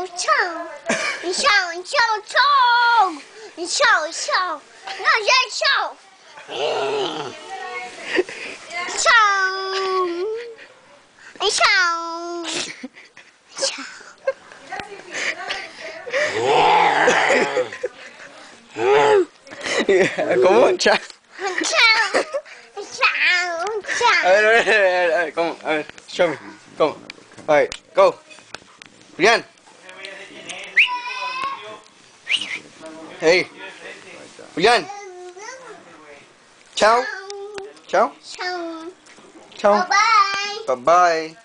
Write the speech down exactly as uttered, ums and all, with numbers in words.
chào chào chào chào chào chào chào nó dễ chào chào chào chào Come on, chào. chào chào chào Hey, hey, hey, come on, hey, show me. Come on. Alright, go. Julian. Hey. Julian. Ciao. Ciao. chào Ciao. bye bye Bye bye.